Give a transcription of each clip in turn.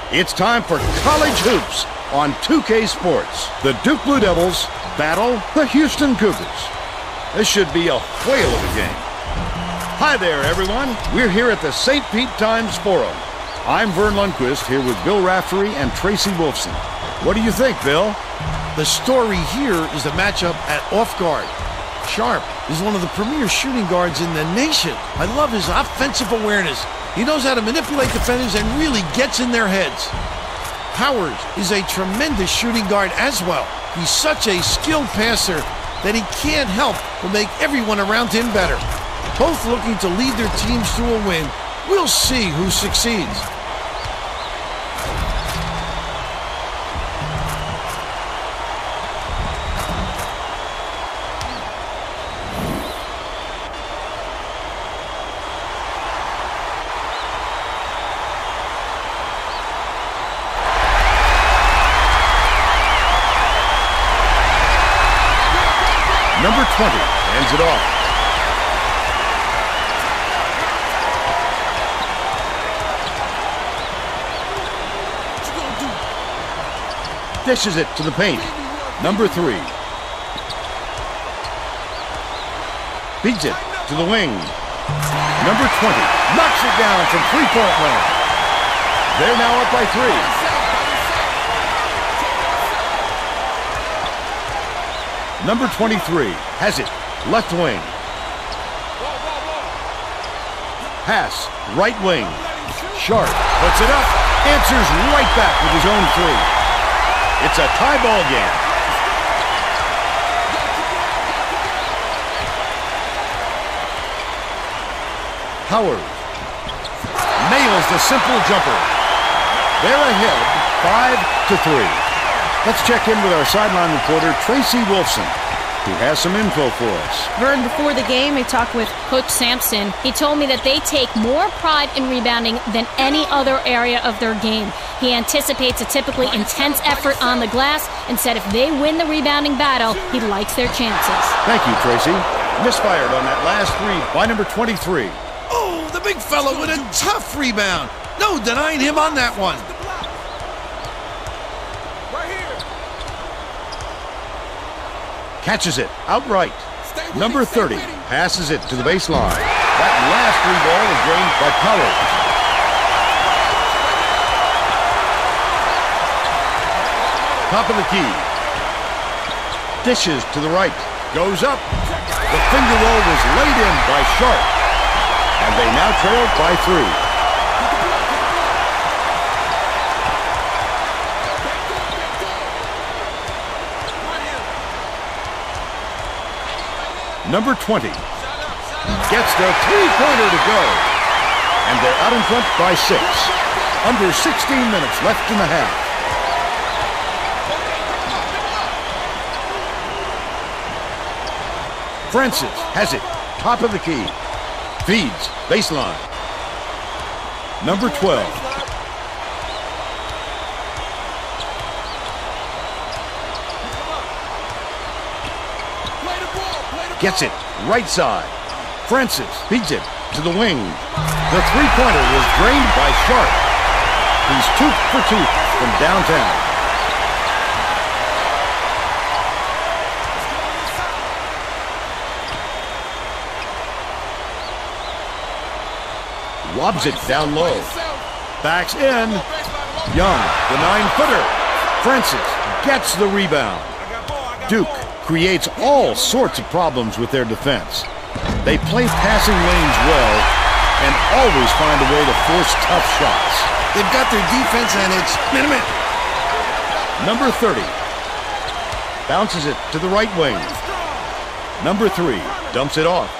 It's time for college hoops on 2K Sports. The Duke Blue Devils battle the Houston Cougars. This should be a whale of a game. Hi there, everyone. We're here at the St. Pete Times Forum. I'm Vern Lundquist here with Bill Raftery and Tracy Wolfson. What do you think, Bill? The story here is the matchup at off guard. Sharp is one of the premier shooting guards in the nation. I love his offensive awareness. He knows how to manipulate defenders and really gets in their heads. Howard is a tremendous shooting guard as well. He's such a skilled passer that he can't help but make everyone around him better. Both looking to lead their teams to a win. We'll see who succeeds. Number 20 ends it off. Dishes it to the paint. Number 3. Feeds it to the wing. Number 20 knocks it down from three-point land. They're now up by 3. Number 23 has it, left wing. Pass, right wing. Sharp puts it up, answers right back with his own 3. It's a tie ball game. Howard nails the simple jumper. They're ahead 5-3. Let's check in with our sideline reporter, Tracy Wolfson, who has some info for us. Vern, before the game, I talked with Coach Sampson. He told me that they take more pride in rebounding than any other area of their game. He anticipates a typically intense effort on the glass and said if they win the rebounding battle, he likes their chances. Thank you, Tracy. Misfired on that last 3 by number 23. Oh, the big fella with a tough rebound. No denying him on that one. Catches it outright. Number 30 passes it to the baseline. That last 3 ball is drained by Powell. Top of the key. Dishes to the right. Goes up. The finger roll was laid in by Sharp. And they now trail by 3. Number 20 gets the three-pointer to go. And they're out in front by 6. Under 16 minutes left in the half. Francis has it. Top of the key. Feeds. Baseline. Number 12. Gets it, right side. Francis feeds it to the wing. The three-pointer was drained by Sharp. He's 2 for 2 from downtown. Lobs it down low. Backs in. Young, the 9-footer. Francis gets the rebound. Duke creates all sorts of problems with their defense. They play passing lanes well and always find a way to force tough shots. They've got their defense and it's minute. Number 30 bounces it to the right wing. Number 3 dumps it off.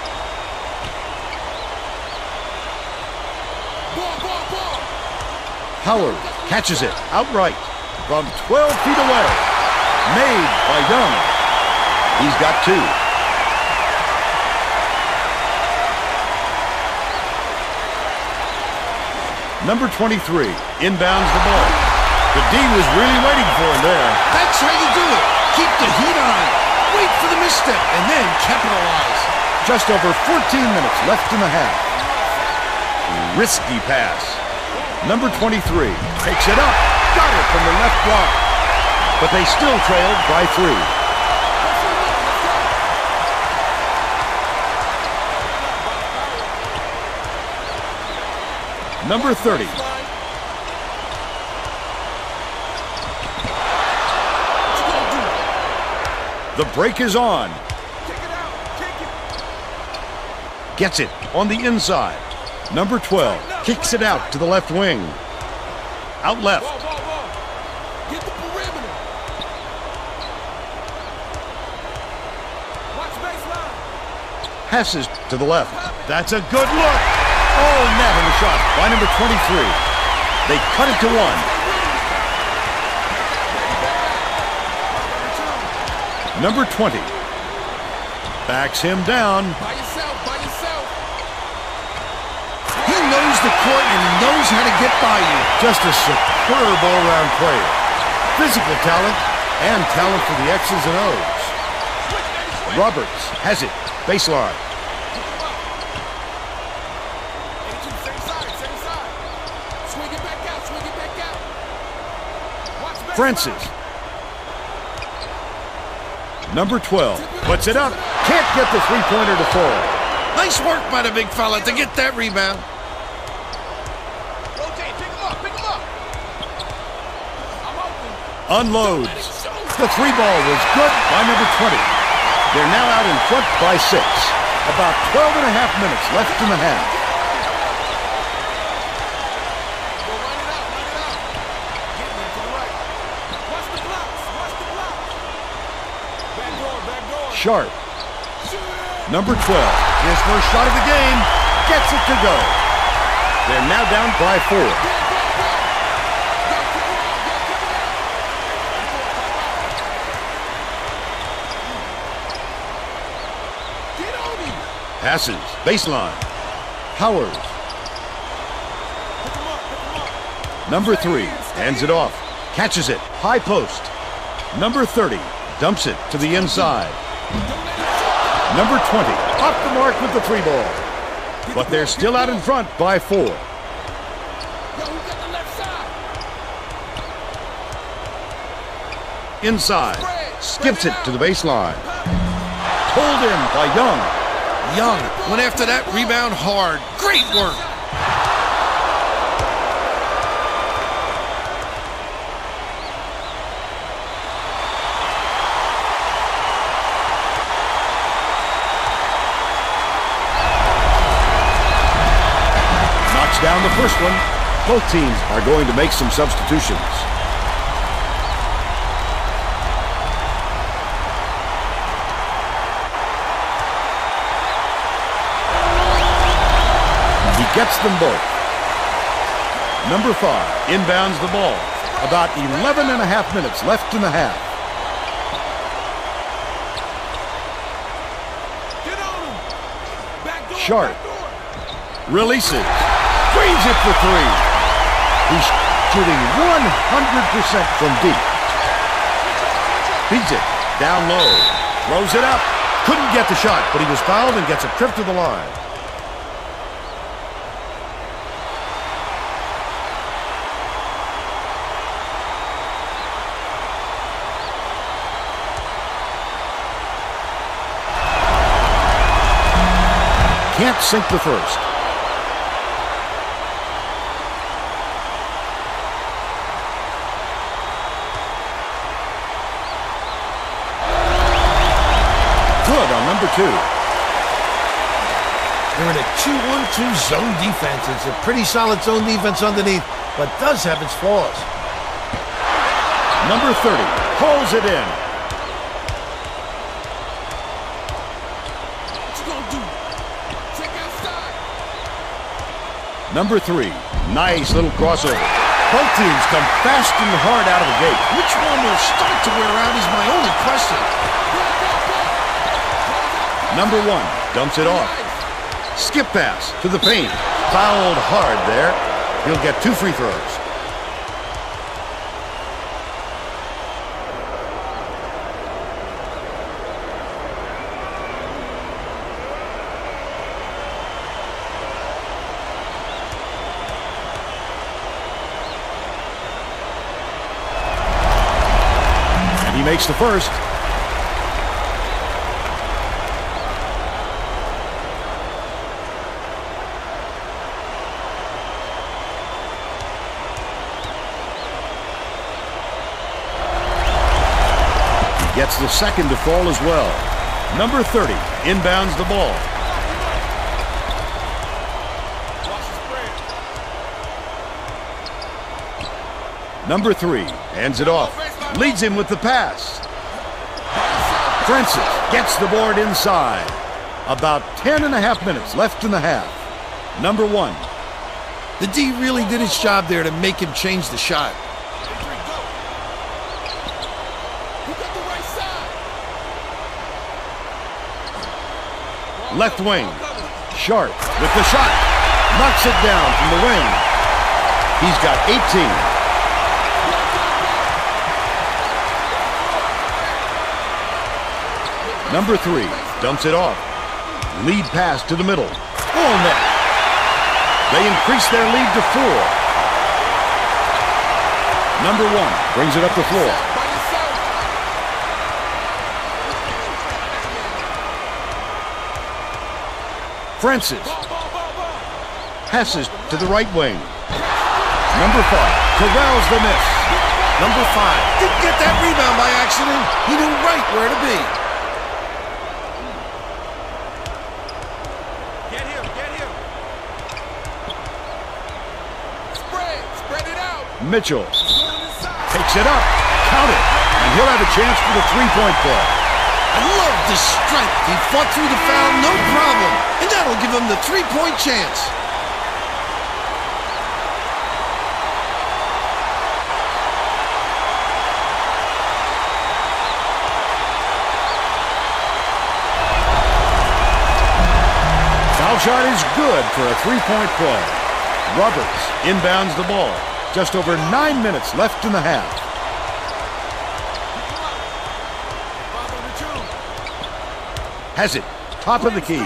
Howard catches it outright from 12 feet away. Made by Young. He's got 2. Number 23 inbounds the ball. The D was really waiting for him there. That's how you do it. Keep the heat on. Wait for the misstep and then capitalize. Just over 14 minutes left in the half. Risky pass. Number 23 takes it up. Got it from the left block. But they still trailed by 3. Number 30. The break is on. Gets it on the inside. Number 12 kicks it out to the left wing. Out left. Get the perimeter. Watch baseline. Passes to the left. That's a good look. Oh, net on the shot by number 23. They cut it to 1. Number 20 backs him down. By yourself, by yourself. He knows the court and he knows how to get by you. Just a superb all-around player. Physical talent and talent for the X's and O's. Roberts has it. Baseline. Same side, same side. Swing it back out, swing it back out. Watch baseline. Francis. Number 12 puts it up. Can't get the three-pointer to fall. Nice work by the big fella to get that rebound. Rotate, pick him up, pick him up. I'm open. Unloads. The three ball was good by number 20. They're now out in front by 6. About 12 and a half minutes left in the half. Go run it out, run it out. Get me to the right. Watch the blocks, watch the blocks. Back door, back door. Sharp. Number 12. His first shot of the game. Gets it to go. They're now down by 4. Get on him. Passes. Baseline. Powers. Pick him up, pick him up. Number 3 hands it off. Catches it. High post. Number 30 dumps it to the inside. Number 20 off the mark with the three ball. But they're still out in front by 4. Yo, who got the left side? Inside. Skips it to the baseline. Pulled in by Young. Young went after that rebound hard. Great work. Knocks down the first one. Both teams are going to make some substitutions. He gets them both. Number 5 inbounds the ball. About 11 and a half minutes left in the half. Get on him. Back door, Sharp. back door. Releases. Drains it for 3. He's shooting 100% from deep. Beats it. Down low. Throws it up. Couldn't get the shot, but he was fouled and gets a trip to the line. Can't sink the first. Good on number 2. They're in a 2-1-2 zone defense. It's a pretty solid zone defense underneath, but does have its flaws. Number 30 pulls it in. What you gonna do? Check outside. Number 3, nice little crossover. Both teams come fast and hard out of the gate. Which one will start to wear out is my only question. Number 1 dumps it off. Skip pass to the paint. Fouled hard there. He'll get 2 free throws. He makes the first. Gets the second to fall as well. Number 30 inbounds the ball. Number 3 hands it off. Leads him with the pass. Francis gets the board inside. About 10.5 minutes left in the half. Number 1. The D really did its job there to make him change the shot. Left wing. Sharp with the shot. Knocks it down from the wing. He's got 18. Number 3 dumps it off. Lead pass to the middle. Full net. They increase their lead to 4. Number 1 brings it up the floor. Francis passes to the right wing. Number 5 corrals the miss. Number 5 didn't get that rebound by accident. He knew right where to be. Get him. Spread it out. Mitchell takes it up. Count it. And he'll have a chance for the three-point play. I love the strength. He fought through the foul, no problem. And that'll give him the three-point chance. Foul shot is good for a three-point play. Roberts inbounds the ball. Just over 9 minutes left in the half. Has it. Top of the key.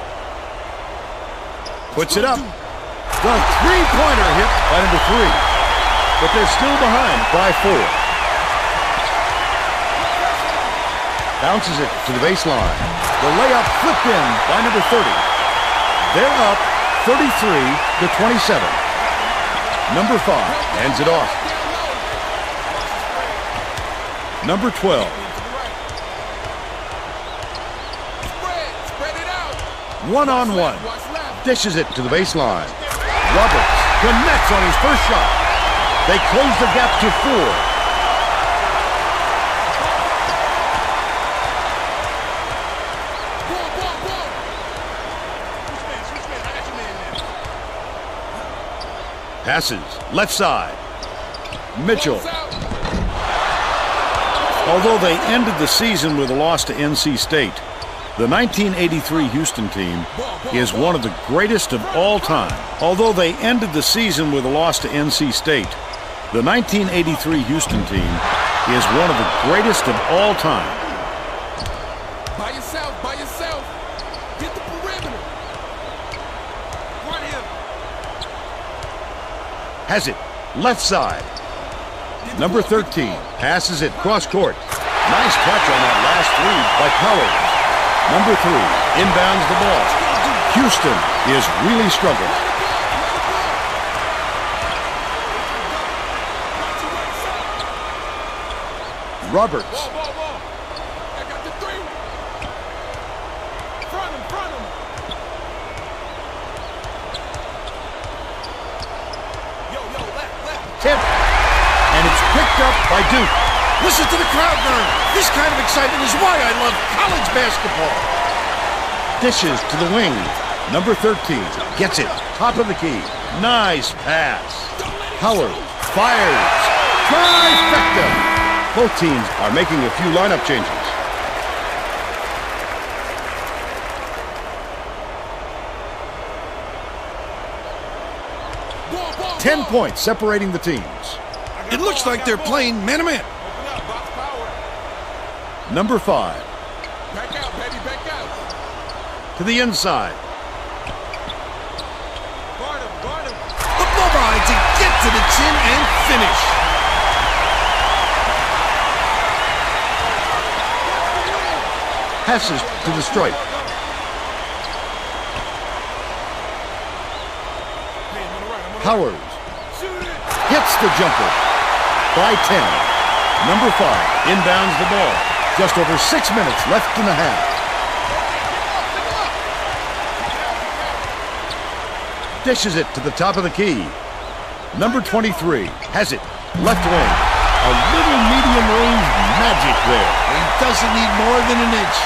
Puts it up. The three-pointer hit by number 3. But they're still behind by 4. Bounces it to the baseline. The layup flipped in by number 30. They're up 33-27. Number 5 hands it off. Number 12. One-on-one. Dishes it to the baseline. Roberts connects on his first shot. They close the gap to 4. Passes left side. Mitchell. Although they ended the season with a loss to NC State, the 1983 Houston team is one of the greatest of all time. Although they ended the season with a loss to NC State, the 1983 Houston team is one of the greatest of all time. By yourself. Get the perimeter. Run him. Has it. Left side. Number 13 passes it cross court. Nice touch on that last three by Powers. Number 3 inbounds the ball. Houston is really struggling. Roberts. I got the 3. Front him. Yo, left. Tip. And it's picked up by Duke. Listen to the crowd burn. This kind of excitement is why I love college basketball. Dishes to the wing. Number 13 gets it. Top of the key. Nice pass. Howard fires. Trifecta. Both teams are making a few lineup changes. Ball. 10 points separating the teams. It looks like they're playing man-to-man. Open up, box power. Number 5 Back out, baby, back out. to the inside. Guard him. The ball to get to the chin and finish. passes to the stripe. Howard hits the jumper by 10. Number 5 inbounds the ball. Just over 6 minutes left in the half. Dishes it to the top of the key. Number 23 has it. Left wing. A little medium range magic there. He doesn't need more than an inch.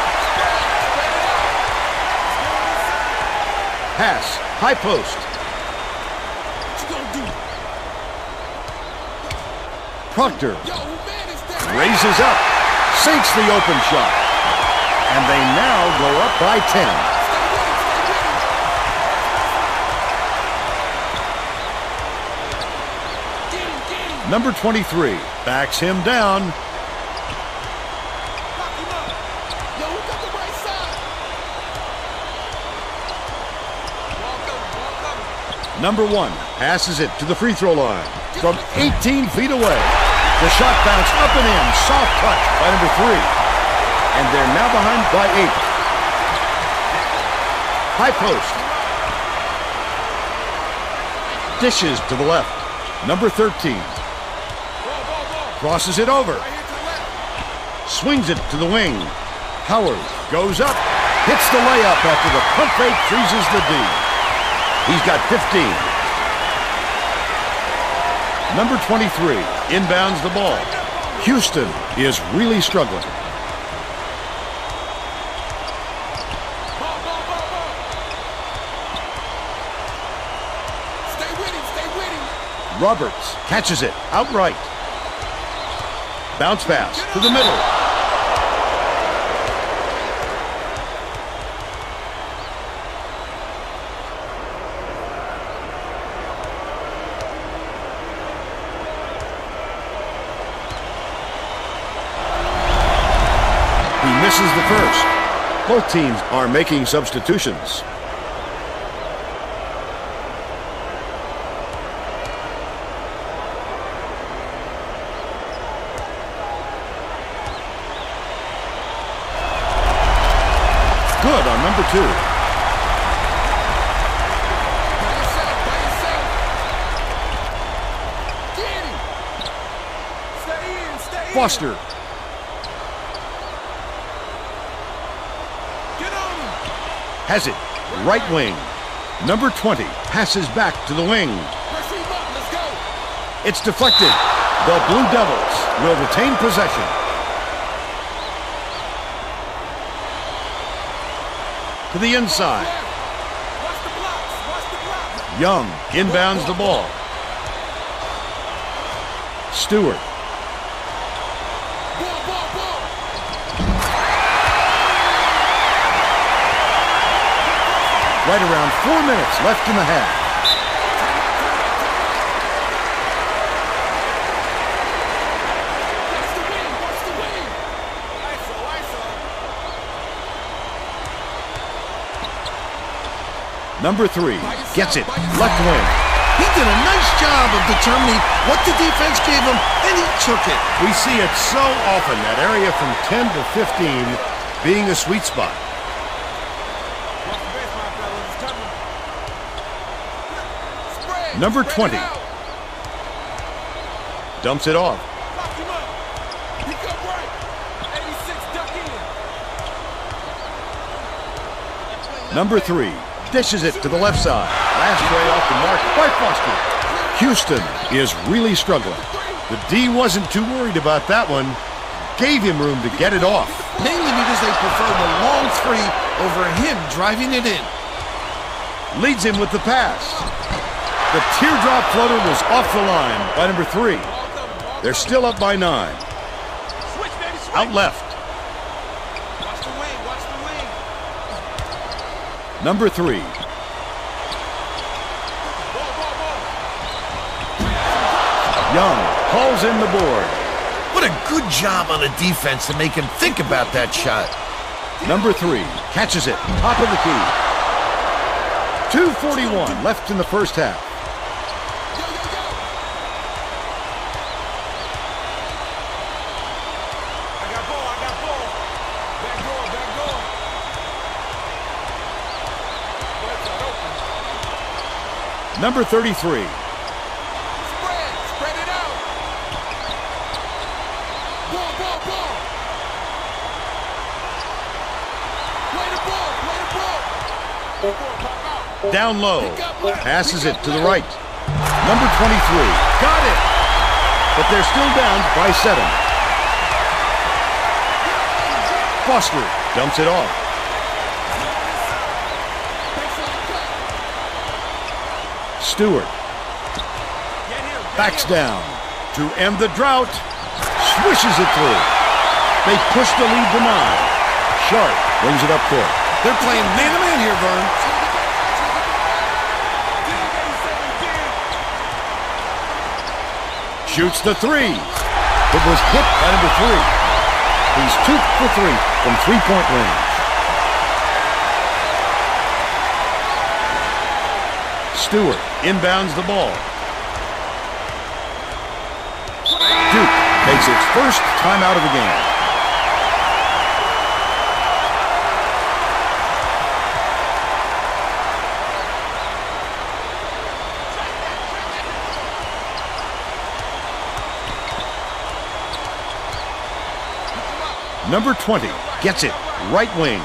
Pass. High post. Proctor raises up. Sinks the open shot. And they now go up by 10. Number 23 backs him down. Number 1 passes it to the free throw line from 18 feet away. The shot bounced up and in. Soft touch by number 3. And they're now behind by 8. High post. Dishes to the left. Number 13. Crosses it over. Swings it to the wing. Howard goes up. Hits the layup after the pump fake freezes the D. He's got 15. Number 23 inbounds the ball. Houston is really struggling. Roberts catches it outright. Bounce pass to the middle. He misses the first. Both teams are making substitutions. Good on number 2. Foster. Has it. Right wing. Number 20 passes back to the wing. It's deflected. The Blue Devils will retain possession. To the inside. Young inbounds the ball. Stewart. Right around 4 minutes left in the half. Number 3 gets it. Left wing. He did a nice job of determining what the defense gave him, and he took it. We see it so often, that area from 10 to 15 being a sweet spot. Number 20 dumps it off. Number 3 dishes it to the left side. Last way off the mark by Foster. Houston is really struggling. The D wasn't too worried about that one. Gave him room to get it off. Mainly because they preferred the long 3 over him driving it in. Leads him with the pass. The teardrop floater was off the line by number 3. They're still up by 9. Out left. Number 3. Young hauls in the board. What a good job on the defense to make him think about that shot. Number 3 catches it. Top of the key. 2:41 left in the first half. Number 33. Spread it out. Ball. Play the ball. Pop out. Down low. Passes it to the right. Number 23. Got it. But they're still down by 7. Foster dumps it off. Stewart backs down to end the drought. Swishes it through. They push the lead to 9. Sharp brings it up court. They're playing man-to-man here, Vern. Shoots the 3. It was hit by number 3. He's 2 for 3 from three-point range. Stewart inbounds the ball. Duke takes its first time out of the game. Number 20 gets it, right wing.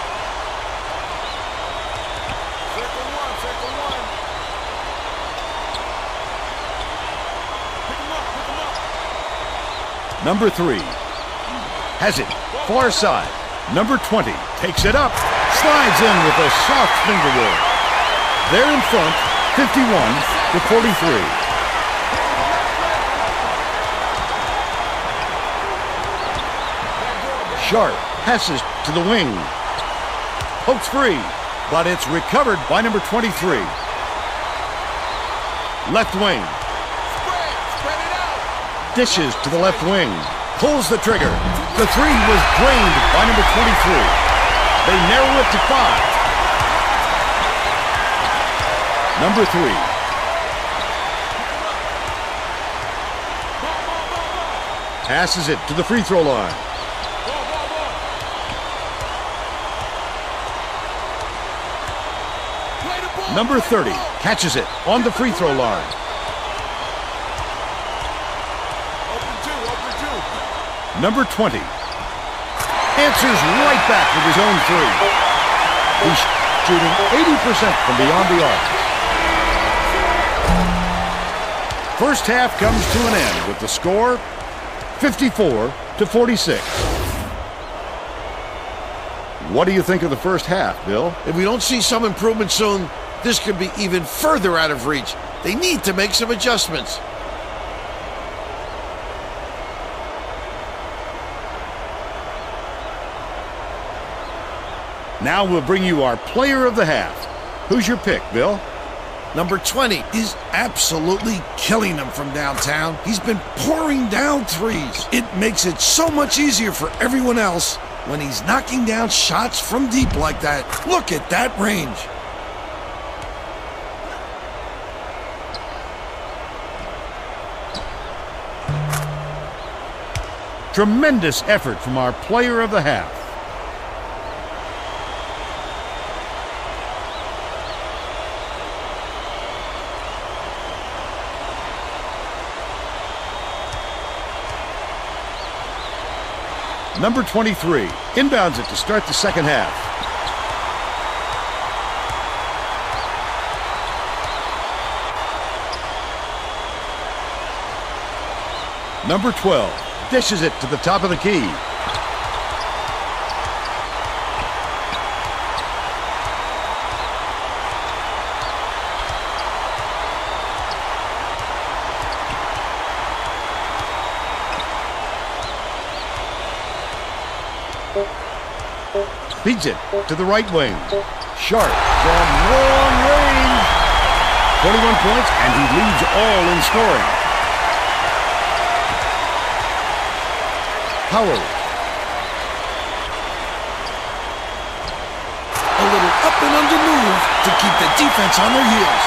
Number 3 has it, far side. Number 20 takes it up, slides in with a soft finger roll. They're in front, 51 to 43. Sharp passes to the wing. Pokes free, but it's recovered by number 23. Left wing. Dishes to the left wing. Pulls the trigger. The 3 was drained by number 23. They narrow it to 5. Number 3. Passes it to the free throw line. Number 30 catches it on the free throw line. Number 20 answers right back with his own 3. He's shooting 80% from beyond the arc. First half comes to an end with the score 54 to 46. What do you think of the first half, Bill? If we don't see some improvement soon, this could be even further out of reach. They need to make some adjustments. Now we'll bring you our player of the half. Who's your pick, Bill? Number 20 is absolutely killing them from downtown. He's been pouring down threes. It makes it so much easier for everyone else when he's knocking down shots from deep like that. Look at that range. Tremendous effort from our player of the half. Number 23 inbounds it to start the second half. Number 12 dishes it to the top of the key. Feeds it to the right wing. Sharp from long range. 21 points, and he leads all in scoring. Howard. A little up and under move to keep the defense on their heels.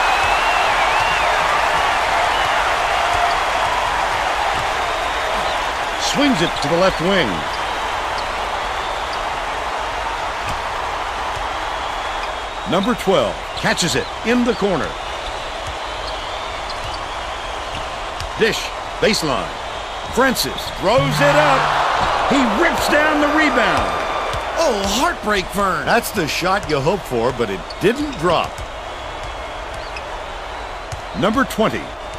Swings it to the left wing. Number 12 catches it in the corner. Dish, baseline. Francis throws it up. He rips down the rebound. Oh, heartbreak, Vern. That's the shot you hope for, but it didn't drop. Number 20.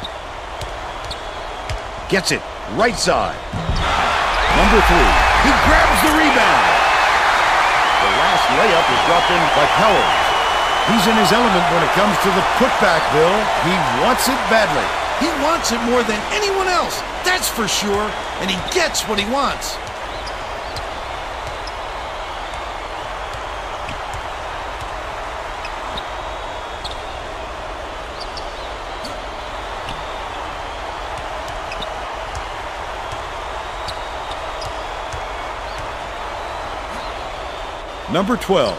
Gets it, right side. Number 3. He grabs the rebound. The last layup is dropped in by Powers. He's in his element when it comes to the putback, Bill. He wants it badly. He wants it more than anyone else, that's for sure, and he gets what he wants. Number 12.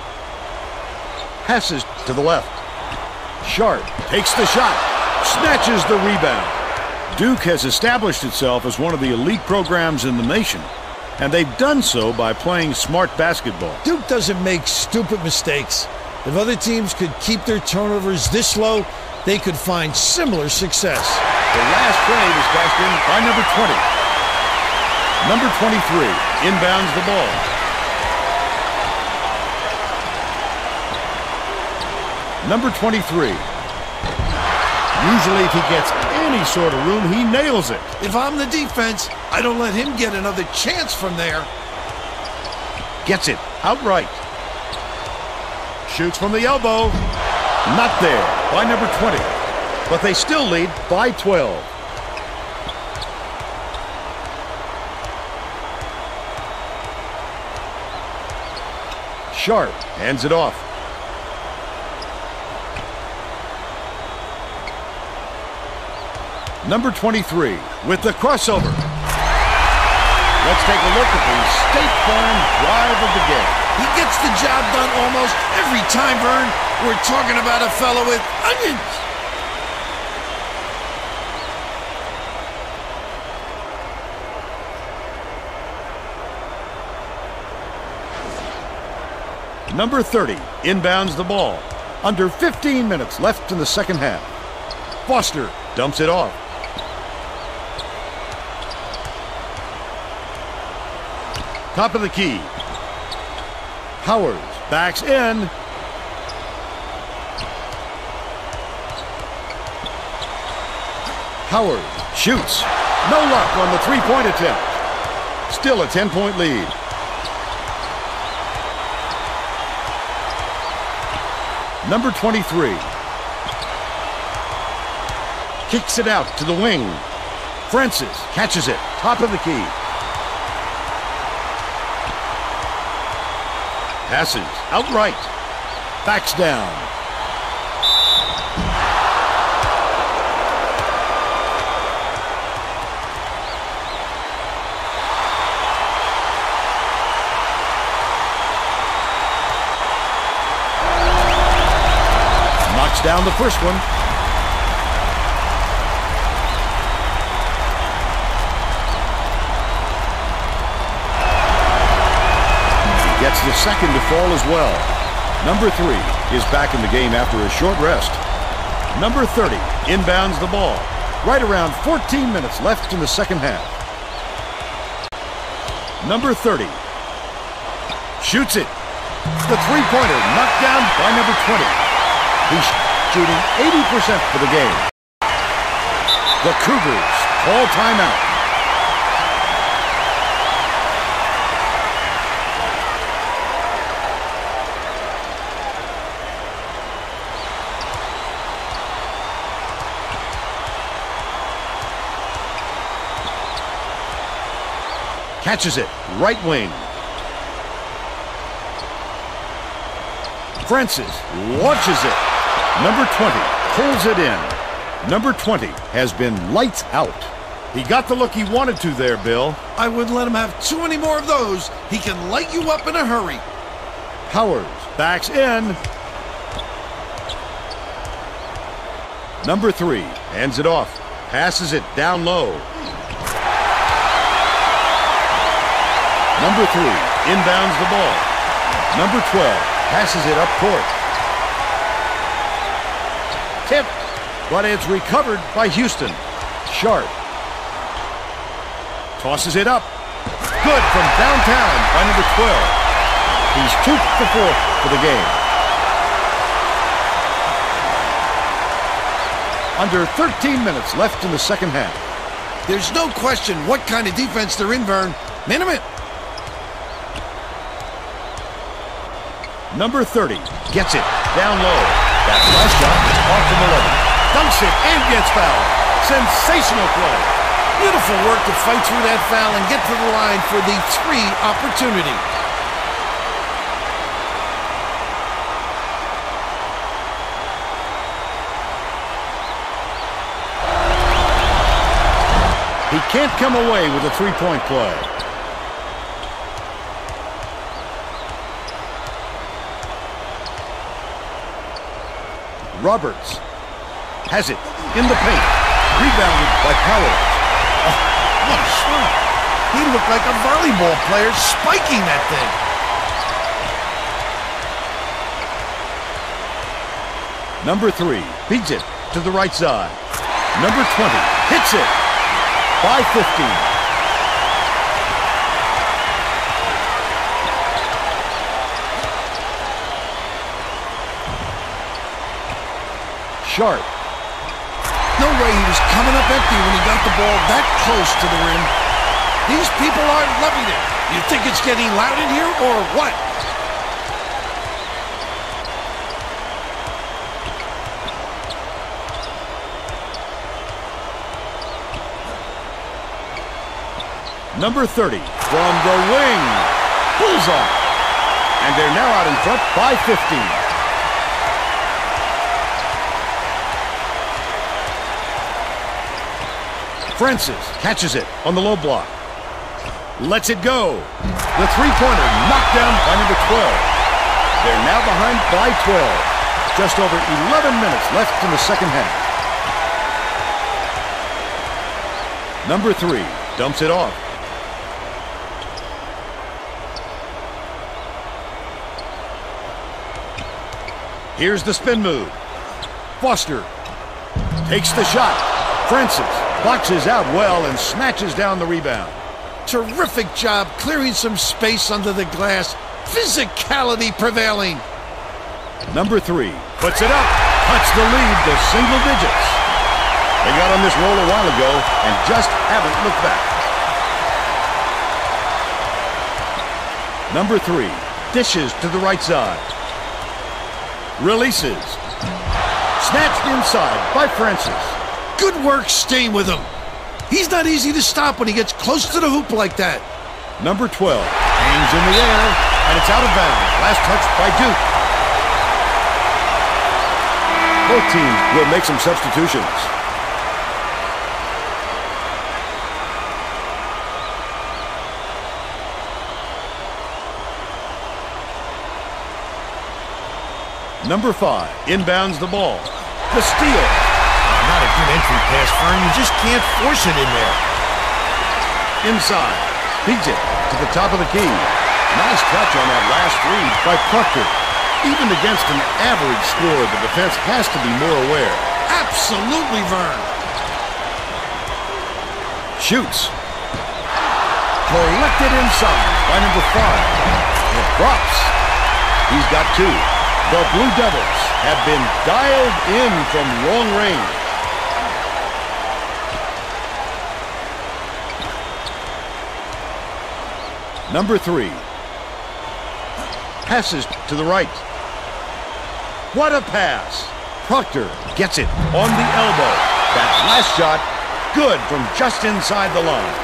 Passes to the left. Sharp takes the shot. Snatches the rebound. Duke has established itself as one of the elite programs in the nation, and they've done so by playing smart basketball. Duke doesn't make stupid mistakes. If other teams could keep their turnovers this low, they could find similar success. The last play was cashed in by number 20. Number 23 inbounds the ball. Number 23. Usually if he gets any sort of room, he nails it. If I'm the defense, I don't let him get another chance from there. Gets it outright. Shoots from the elbow. Not there by number 20. But they still lead by 12. Sharp hands it off. Number 23 with the crossover. Let's take a look at the State Farm drive of the game. He gets the job done almost every time, Vern. We're talking about a fellow with onions. Number 30 inbounds the ball. Under 15 minutes left in the second half. Foster dumps it off. Top of the key. Powers backs in. Howard shoots. No luck on the three-point attempt. Still a 10-point lead. Number 23. Kicks it out to the wing. Francis catches it. Top of the key. Passes outright. Backs down. Knocks down the first one. Gets the second to fall as well. Number 3 is back in the game after a short rest. Number 30 inbounds the ball. Right around 14 minutes left in the second half. Number 30 shoots it. The three-pointer knocked down by number 20. He's shooting 80% for the game. The Cougars call timeout. Catches it, right wing. Francis launches it. Number 20 pulls it in. Number 20 has been lights out. He got the look he wanted to there, Bill. I wouldn't let him have too many more of those. He can light you up in a hurry. Powers backs in. Number 3 hands it off. Passes it down low. Number 3 inbounds the ball. Number 12 passes it up court. Tipped, but it's recovered by Houston. Sharp. Tosses it up. Good from downtown by number 12. He's 2 for 4 for the game. Under 13 minutes left in the second half. There's no question what kind of defense they're in, Vern. Man, Number 30 gets it down low. That last shot is off from 11. Dunks it and gets fouled. Sensational play. beautiful work to fight through that foul and get to the line for the 3 opportunity. He can't come away with a three-point play. Roberts has it in the paint. Rebounded by Powell. Oh, what a shot. He looked like a volleyball player spiking that thing. Number 3 beats it to the right side. Number 20 hits it by 15. Sharp. No way he was coming up empty when he got the ball that close to the rim. These people are loving it. You think it's getting loud in here or what? Number 30 from the wing. Bullseye. And they're now out in front by 15. Francis catches it on the low block. Lets it go. The three-pointer knocked down by number 12. They're now behind by 12. Just over 11 minutes left in the second half. Number 3 dumps it off. Here's the spin move. Foster takes the shot. Francis boxes out well and snatches down the rebound. Terrific job clearing some space under the glass. Physicality prevailing. Number 3 puts it up. Cuts the lead to single digits. They got on this roll a while ago and just haven't looked back. Number 3 dishes to the right side. Releases. Snatched inside by Francis. Good work staying with him. He's not easy to stop when he gets close to the hoop like that. Number 12 hangs in the air, and it's out of bounds. Last touch by Duke. Both teams will make some substitutions. Number 5 inbounds the ball. The steal. Not a good entry pass, Fern. You just can't force it in there. Inside. Feeds it to the top of the key. Nice touch on that last read by Proctor. Even against an average score, the defense has to be more aware. Absolutely, Vern. Shoots. Collected inside by number 5. It drops. He's got 2. The Blue Devils have been dialed in from long range. Number 3 passes to the right. What a pass. Proctor gets it on the elbow. That last shot, good from just inside the line.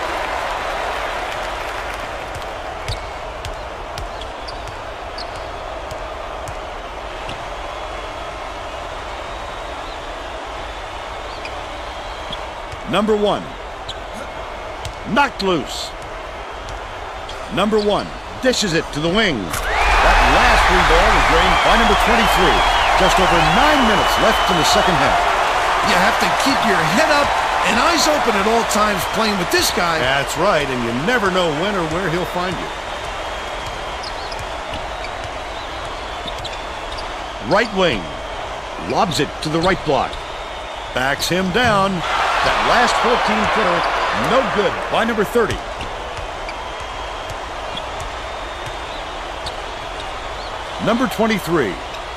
Number 1 knocked loose. Number 1 dishes it to the wing. That last free ball was drained by number 23. Just over 9 minutes left in the second half. You have to keep your head up and eyes open at all times playing with this guy. That's right, and you never know when or where he'll find you. Right wing. Lobs it to the right block. Backs him down. That last 14-footer, no good by number 30. Number 23.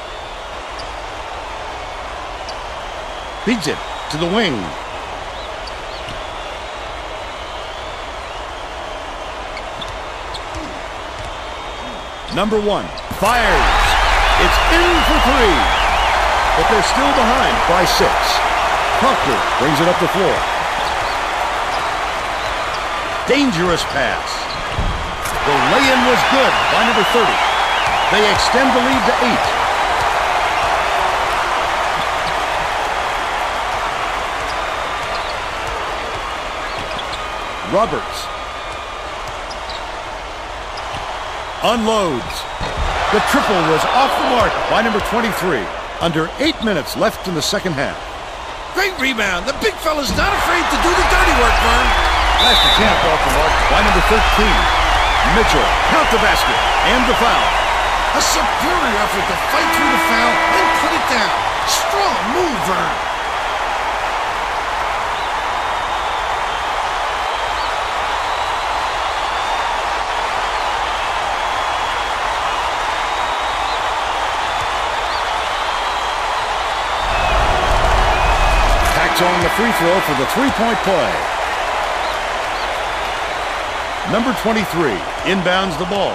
Feeds it to the wing. Number 1 fires. It's in for 3. But they're still behind by 6. Proctor brings it up the floor. Dangerous pass. The lay-in was good by number 30. They extend the lead to 8. Roberts unloads. The triple was off the mark by number 23. Under 8 minutes left in the second half. Great rebound. The big fella's not afraid to do the dirty work, Vern. Last attempt off the mark by number 13. Mitchell, count the basket and the foul. A superior effort to fight through the foul and put it down. Strong move, Vern. On the free throw for the three-point play. Number 23 inbounds the ball.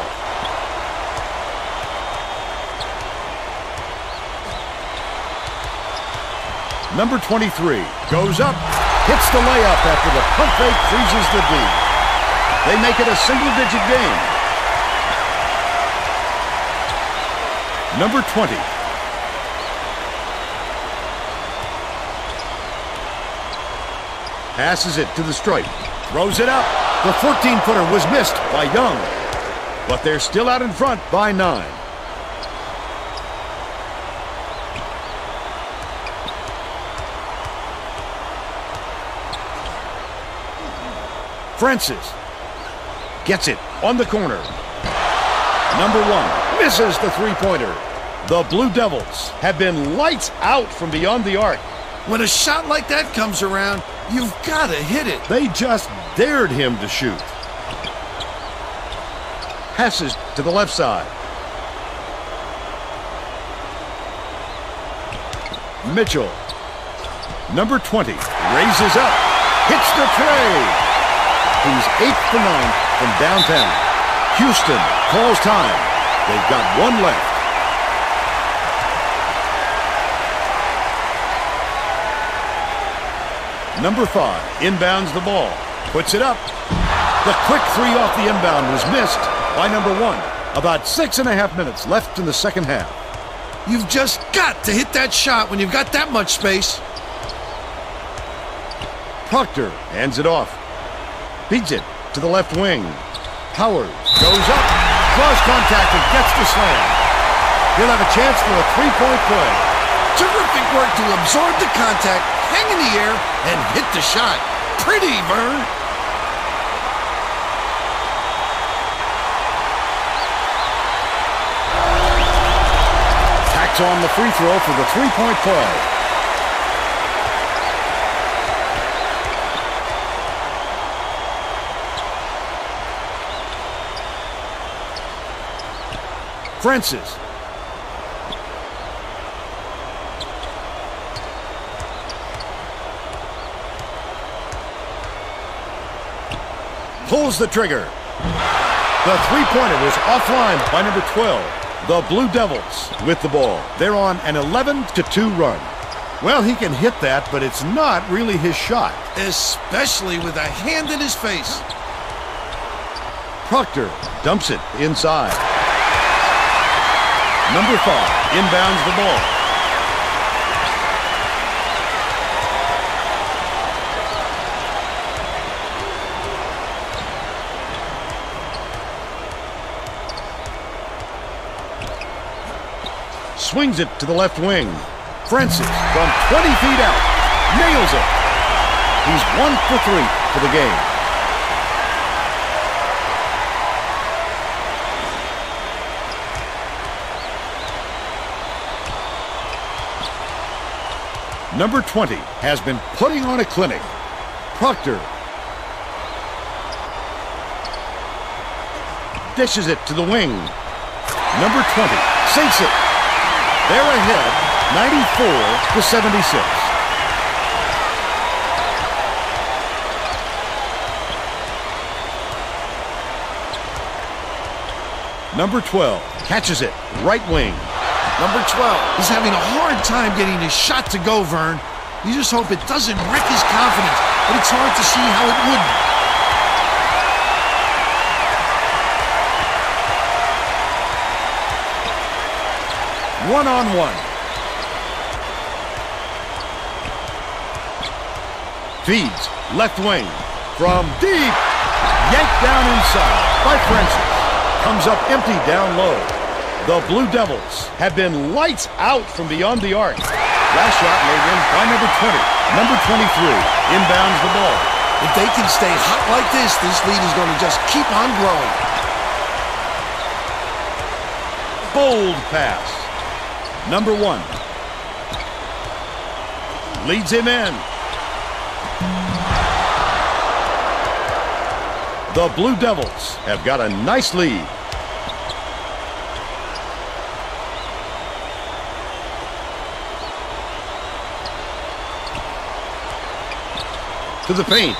Number 23 goes up, hits the layup after the pump fake freezes the D. They make it a single-digit game. Number 20. Passes it to the stripe. Throws it up. The 14-footer was missed by Young. But they're still out in front by 9. Francis gets it on the corner. Number 1 misses the three-pointer. The Blue Devils have been lights out from beyond the arc. When a shot like that comes around, you've got to hit it. They just dared him to shoot. Passes to the left side. Mitchell. Number 20 raises up. Hits the tray. He's 8 for 9 from downtown. Houston calls time. They've got one left. Number 5 inbounds the ball. Puts it up. The quick three off the inbound was missed by number 1. About 6.5 minutes left in the second half. You've just got to hit that shot when you've got that much space. Proctor hands it off. Feeds it to the left wing. Powers goes up. Draws contact and gets the slam. He'll have a chance for a three-point play. Terrific work to absorb the contact, hang in the air, and hit the shot. Pretty, Vern. Tacks on the free throw for the three-point play. Francis. Pulls the trigger. The three-pointer was offline by number 12. The Blue Devils with the ball. They're on an 11-2 run. Well, he can hit that, but it's not really his shot. Especially with a hand in his face. Proctor dumps it inside. Number 5 inbounds the ball. Swings it to the left wing. Francis from 20 feet out. Nails it. He's 1 for 3 for the game. Number 20 has been putting on a clinic. Proctor. Dishes it to the wing. Number 20 sinks it. They're ahead, 94-76. Number 12 catches it, right wing. Number 12 is having a hard time getting his shot to go, Vern. You just hope it doesn't wreck his confidence, but it's hard to see how it wouldn't. One-on-one. Feeds left wing from deep. Yanked down inside by Francis. Comes up empty down low. The Blue Devils have been lights out from beyond the arc. Last shot laid in by number 20. Number 23 inbounds the ball. If they can stay hot like this lead is going to just keep on growing. Bold pass. Number 1 leads him in. The Blue Devils have got a nice lead. To the paint.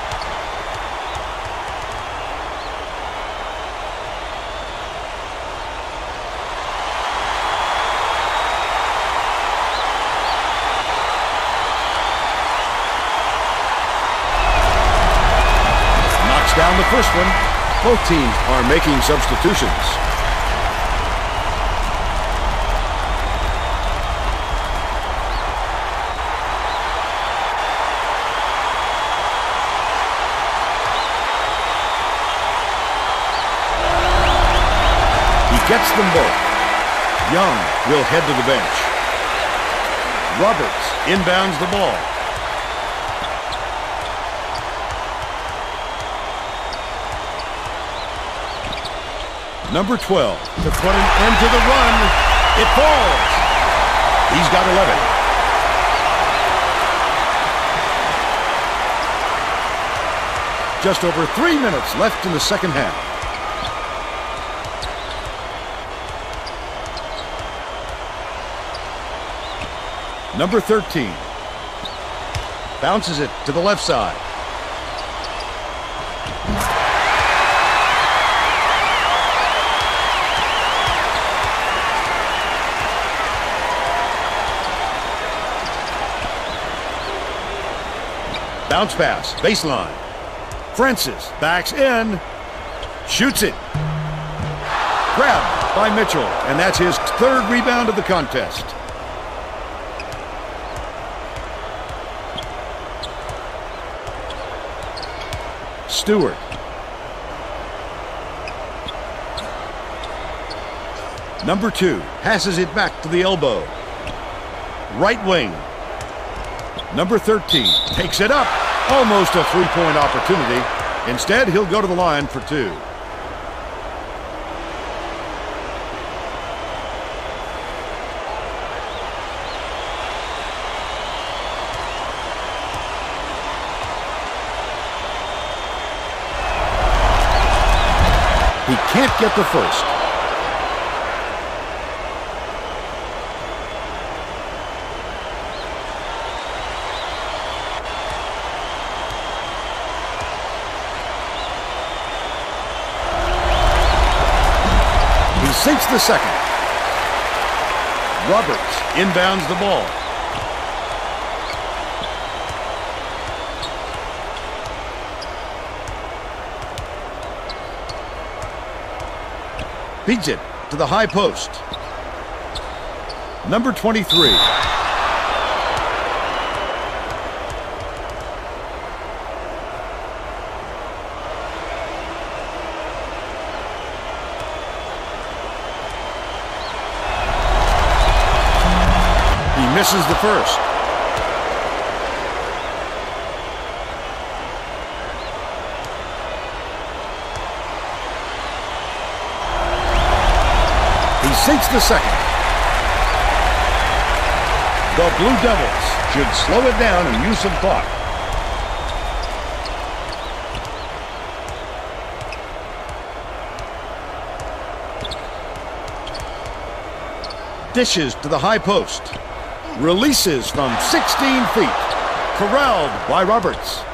Knocks down the first one. Both teams are making substitutions. Gets them both. Young will head to the bench. Roberts inbounds the ball. Number 12 to put an end to the run. It falls. He's got 11. Just over 3 minutes left in the second half. Number 13 bounces it to the left side. Bounce pass, baseline. Francis backs in, shoots it. Grabbed by Mitchell, and that's his third rebound of the contest. Stewart. Number 2 passes it back to the elbow. Right wing. Number 13 takes it up. Almost a three-point opportunity. Instead, he'll go to the line for 2. He can't get the first. He sinks the second. Roberts inbounds the ball. Feeds it to the high post. Number 23. He misses the first. Sinks the second. The Blue Devils should slow it down and use some clock. Dishes to the high post. Releases from 16 feet. Corralled by Roberts.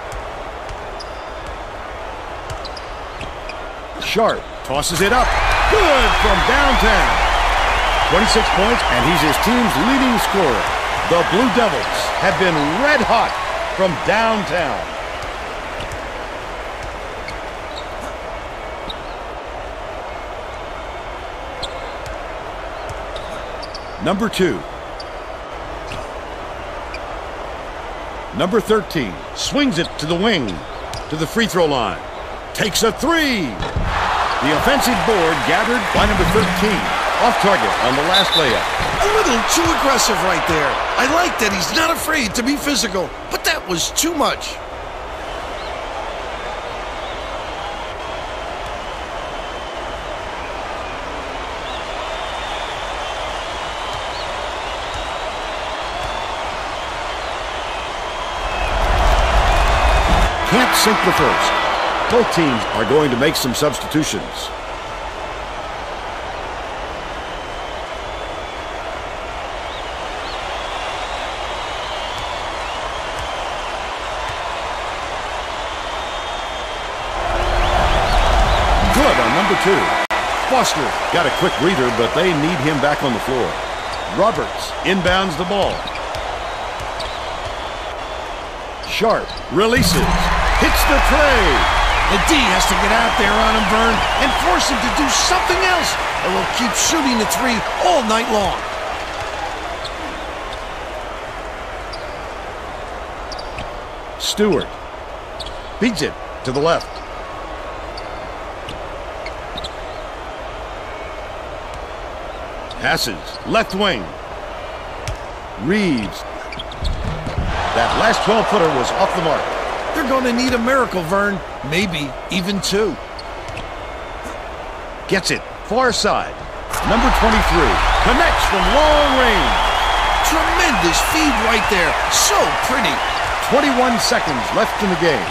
Sharp tosses it up. Good from downtown. 26 points, and he's his team's leading scorer. The Blue Devils have been red hot from downtown. Number 2. Number 13 swings it to the wing, to the free throw line. Takes a three. The offensive board gathered by number 13. Off target on the last layup. A little too aggressive right there. I like that he's not afraid to be physical, but that was too much. Can't sink the first. Both teams are going to make some substitutions. Good on number 2. Foster got a quick reader, but they need him back on the floor. Roberts inbounds the ball. Sharp releases. Hits the tray. The D has to get out there on him, Vern, and force him to do something else, or we'll keep shooting the three all night long. Stewart beats it to the left. Passes left wing. Reeves. That last 12-footer was off the mark. They're going to need a miracle, Vern. Maybe even 2. Gets it. Far side. Number 23. Connects from long range. Tremendous feed right there. So pretty. 21 seconds left in the game.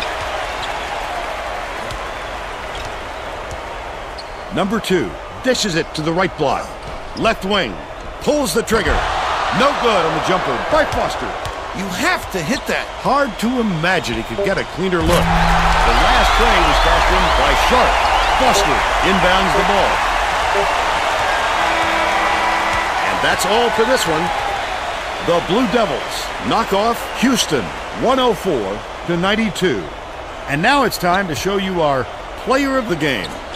Number 2. Dishes it to the right block. Left wing. Pulls the trigger. No good on the jumper by Foster. You have to hit that. Hard to imagine he could get a cleaner look. The last tray was cashed in by Sharp. Foster inbounds the ball. And that's all for this one. The Blue Devils knock off Houston 104-92. And now it's time to show you our player of the game.